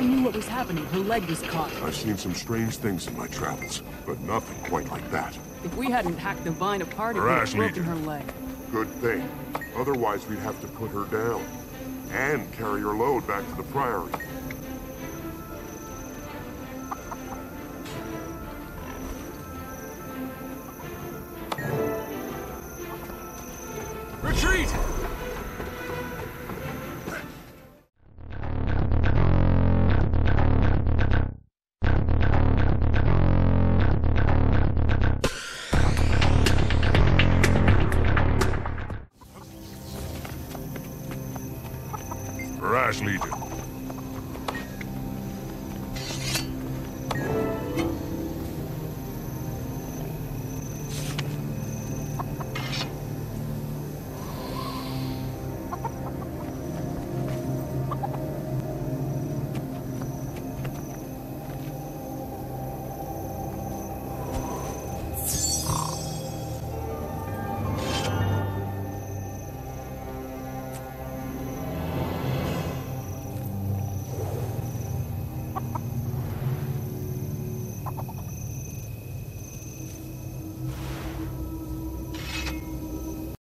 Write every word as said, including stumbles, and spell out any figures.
Shan knew what was happening, her leg was caught. I've seen some strange things in my travels, but nothing quite like that. If we hadn't hacked the vine apart, it would have broken her leg. Good thing. Otherwise, we'd have to put her down. And carry her load back to the Priory. Retreat! Varash Legion,